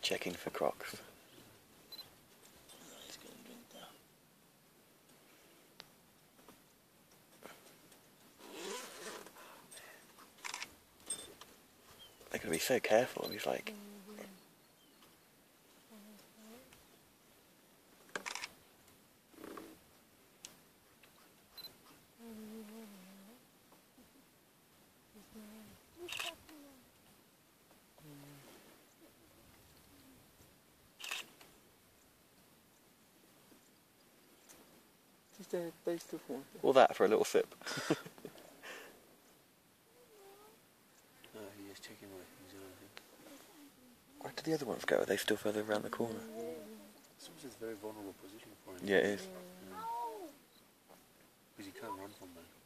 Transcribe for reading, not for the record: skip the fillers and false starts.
checking for crocs. He's going to drink now. They're going to be so careful. He's like... Just a taste of one. All that for a little sip. No, he is checking away from his own thing. Where did the other ones go? Are they still further around the corner? It's a very vulnerable position for him. Yeah, it is. Because he can't run from them.